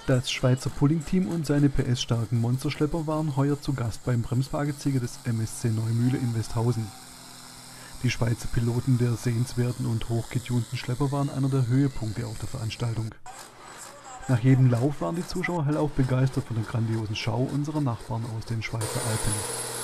Das Schweizer Pulling-Team und seine PS-starken Monsterschlepper waren heuer zu Gast beim Bremswagen-Sieger des MSC Neumühle in Westhausen. Die Schweizer Piloten der sehenswerten und hochgetunten Schlepper waren einer der Höhepunkte auf der Veranstaltung. Nach jedem Lauf waren die Zuschauer hellauf begeistert von der grandiosen Schau unserer Nachbarn aus den Schweizer Alpen.